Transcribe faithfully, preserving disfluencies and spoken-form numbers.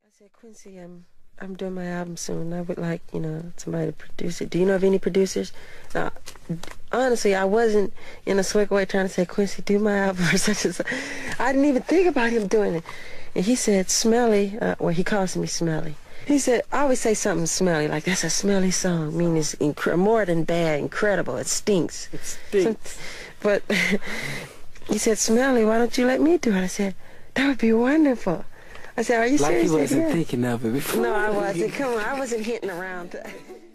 I said, Quincy, I'm I'm doing my album soon. I would like, you know, somebody to produce it. Do you know of any producers? Now, honestly, I wasn't in a slick way trying to say, Quincy, do my album or such and such. I didn't even think about him doing it. And he said, Smelly, uh, well, he calls me Smelly. He said, I always say something smelly, like that's a smelly song, meaning it's incre more than bad, incredible, it stinks. It stinks. So, but he said, Smelly, why don't you let me do it? I said, that would be wonderful. I said, are you like serious? Like he wasn't yeah. thinking of it before. No, I wasn't. Come on, I wasn't hitting around.